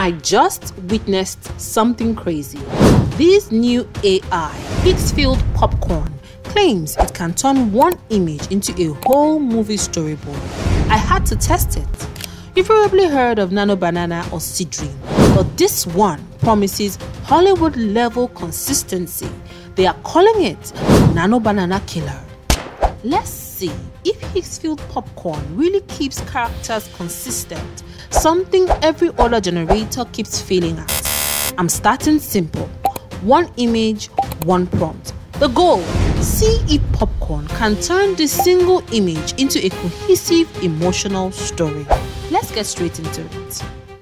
I just witnessed something crazy. This new AI, Higgsfield Popcorn, claims it can turn one image into a whole movie storyboard. I had to test it. You've probably heard of Nano Banana or Seedream, but this one promises Hollywood-level consistency. They are calling it Nano Banana Killer. Let's see if Higgsfield Popcorn really keeps characters consistent, something every other generator keeps failing at. I'm starting simple. One image, one prompt. The goal: see if Popcorn can turn this single image into a cohesive emotional story. Let's get straight into it.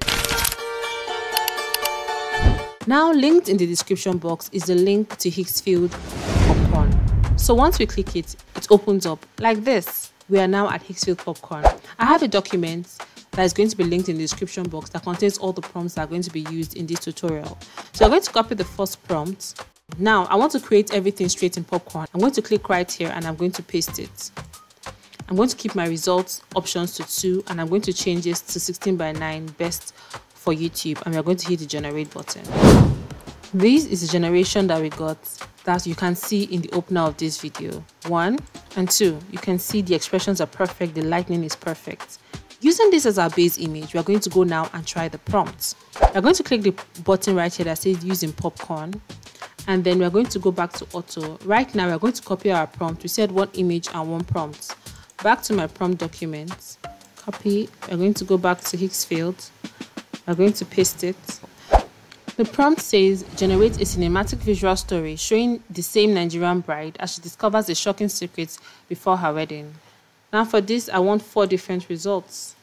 Now, linked in the description box is the link to Higgsfield Popcorn. So once we click it, it opens up like this. We are now at Higgsfield Popcorn. I have a document that is going to be linked in the description box that contains all the prompts that are going to be used in this tutorial. So I'm going to copy the first prompt. Now I want to create everything straight in Popcorn. I'm going to click right here and I'm going to paste it. I'm going to keep my results options to 2 and I'm going to change this to 16:9 best for YouTube, and we're going to hit the generate button. This is the generation that we got that you can see in the opener of this video. 1 and 2, you can see the expressions are perfect, the lighting is perfect. Using this as our base image, we are going to go now and try the prompts. We're going to click the button right here that says using Popcorn, and then we're going to go back to auto. Right now we're going to copy our prompt. We said one image and one prompt. Back to my prompt document, copy. We're going to go back to Higgsfield. We're going to paste it. The prompt says generate a cinematic visual story showing the same Nigerian bride as she discovers a shocking secret before her wedding. Now for this, I want 4 different results.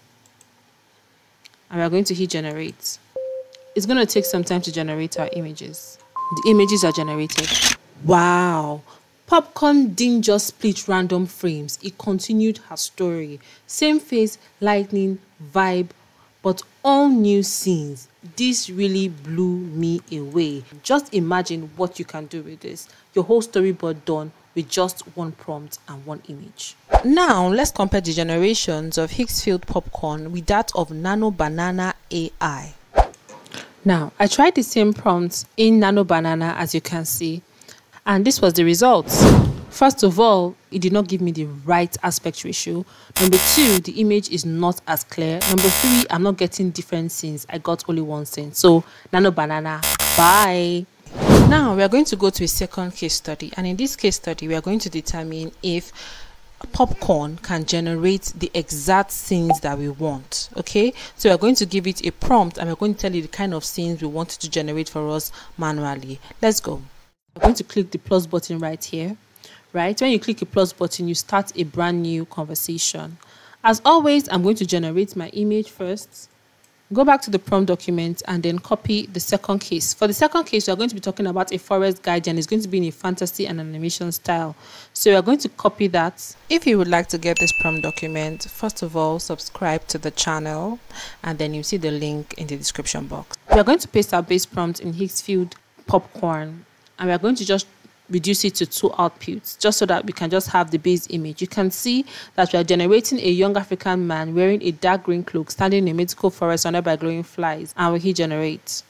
And we're going to hit generate. It's going to take some time to generate our images. The images are generated. Wow! Popcorn didn't just split random frames. It continued her story. Same face, lightning, vibe, but all new scenes. This really blew me away. Just imagine what you can do with this. Your whole storyboard done with just one prompt and one image. Now let's compare the generations of Higgsfield Popcorn with that of Nano Banana AI. Now I tried the same prompts in Nano Banana, as you can see, and this was the results. First of all, it did not give me the right aspect ratio. Number 2, the image is not as clear. Number 3, I'm not getting different scenes. I got only one scene. So Nano Banana, bye. Now we are going to go to a second case study, and in this case study we are going to determine if Popcorn can generate the exact scenes that we want. Okay, so we are going to give it a prompt and we're going to tell you the kind of scenes we want it to generate for us manually. Let's go. I'm going to click the plus button right here. Right, when you click the plus button, you start a brand new conversation. As always, I'm going to generate my image first, go back to the prompt document, and then copy the second case. For the second case, we are going to be talking about a forest guide, and it's going to be in a fantasy and animation style. So we are going to copy that. If you would like to get this prompt document, first of all, subscribe to the channel, and then you see the link in the description box. We are going to paste our base prompt in Higgsfield Popcorn, and we are going to just reduce it to 2 outputs just so that we can just have the base image. You can see that we are generating a young African man wearing a dark green cloak standing in a mythical forest surrounded by glowing flies, and we hit generate.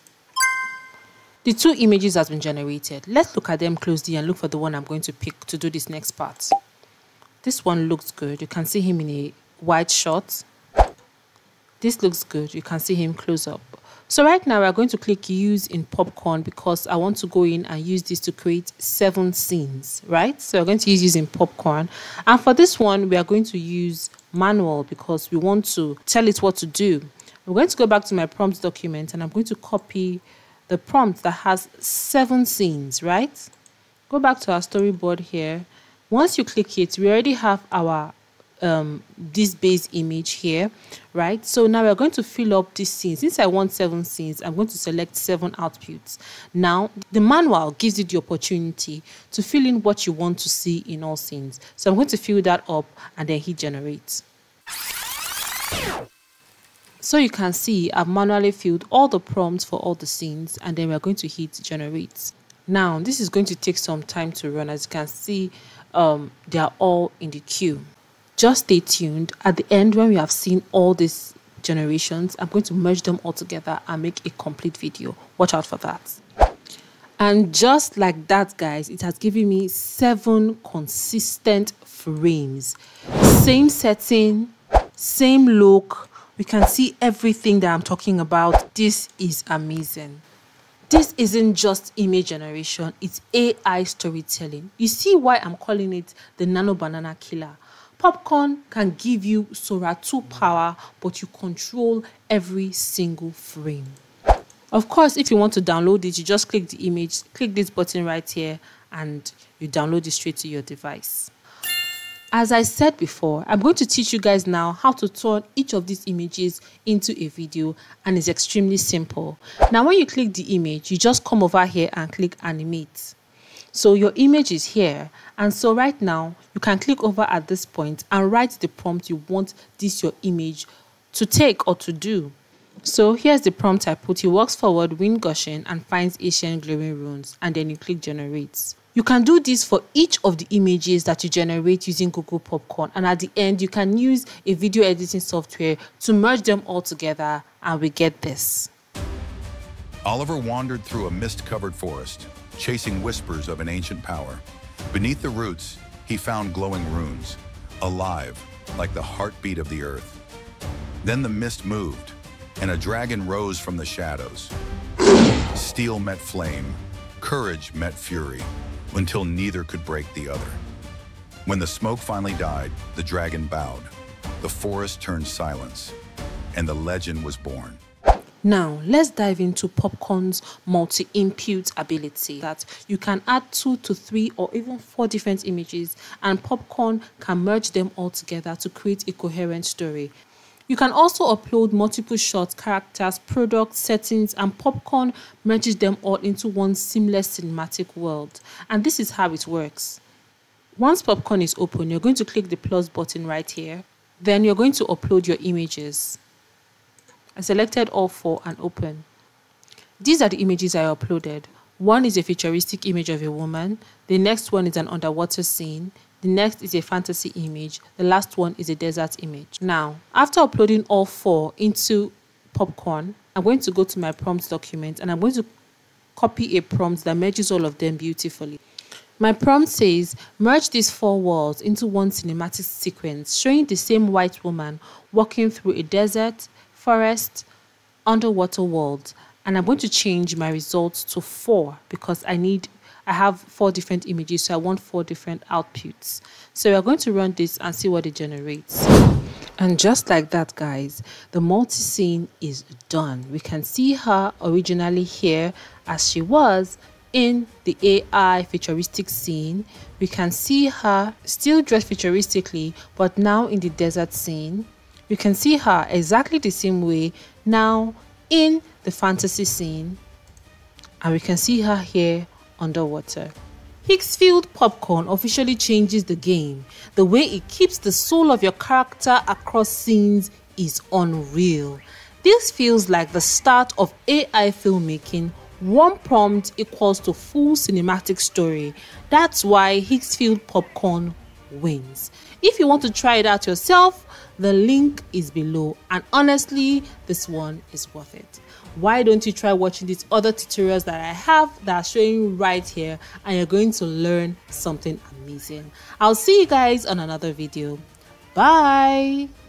The 2 images has been generated. Let's look at them closely and look for the one I'm going to pick to do this next part. This one looks good. You can see him in a white shot. This looks good. You can see him close up. So right now we're going to click use in Popcorn because I want to go in and use this to create 7 scenes, right? So we're going to use in Popcorn, and for this one we are going to use manual because we want to tell it what to do. I'm going to go back to my prompt document and I'm going to copy the prompt that has 7 scenes, right? Go back to our storyboard here. Once you click it, we already have our this base image here, right? So now we're going to fill up this scene. Since I want 7 scenes, I'm going to select 7 outputs. Now the manual gives you the opportunity to fill in what you want to see in all scenes. So I'm going to fill that up and then hit generate. So you can see I've manually filled all the prompts for all the scenes, and then we're going to hit generate. Now this is going to take some time to run. As you can see, they are all in the queue. Just stay tuned. At the end, when we have seen all these generations. I'm going to merge them all together and make a complete video. Watch out for that. And just like that, guys, it has given me 7 consistent frames. Same setting, same look. We can see everything that I'm talking about. This is amazing. This isn't just image generation, it's AI storytelling. You see why I'm calling it the Nano Banana Killer. Popcorn can give you Sora 2 power, but you control every single frame. Of course, if you want to download it, you just click the image, click this button right here, and you download it straight to your device. As I said before, I'm going to teach you guys now how to turn each of these images into a video, and it's extremely simple. Now, when you click the image, you just come over here and click animate. So your image is here, and so right now you can click over at this point and write the prompt you want this your image to take or to do. So here's the prompt I put. He walks forward, wind gushing, and finds ancient glowing runes, and then you click generate. You can do this for each of the images that you generate using Google Popcorn, and at the end you can use a video editing software to merge them all together, and we get this. Oliver wandered through a mist-covered forest, chasing whispers of an ancient power. Beneath the roots, he found glowing runes, alive like the heartbeat of the earth. Then the mist moved, and a dragon rose from the shadows. Steel met flame, courage met fury, until neither could break the other. When the smoke finally died, the dragon bowed. The forest turned silence, and the legend was born. Now, let's dive into Popcorn's multi-input ability, that you can add 2 to 3 or even 4 different images, and Popcorn can merge them all together to create a coherent story. You can also upload multiple shots, characters, products, settings, and Popcorn merges them all into one seamless cinematic world. And this is how it works. Once Popcorn is open, you're going to click the plus button right here. Then you're going to upload your images. I selected all 4 and open. These are the images I uploaded. One is a futuristic image of a woman. The next one is an underwater scene. The next is a fantasy image. The last one is a desert image. Now, after uploading all 4 into Popcorn, I'm going to go to my prompts document and I'm going to copy a prompt that merges all of them beautifully. My prompt says, merge these 4 worlds into one cinematic sequence showing the same white woman walking through a desert, forest, underwater world. And I'm going to change my results to 4 because I have 4 different images, so I want 4 different outputs. So we're going to run this and see what it generates. And just like that, guys, the multi-scene is done. We can see her originally here as she was in the AI futuristic scene. We can see her still dressed futuristically, but now in the desert scene. We can see her exactly the same way now in the fantasy scene. And we can see her here underwater. Higgsfield Popcorn officially changes the game. The way it keeps the soul of your character across scenes is unreal. This feels like the start of AI filmmaking. One prompt equals to full cinematic story. That's why Higgsfield Popcorn wins. If you want to try it out yourself, the link is below, and honestly, this one is worth it. Why don't you try watching these other tutorials that I have that are showing right here, and you're going to learn something amazing. I'll see you guys on another video. Bye.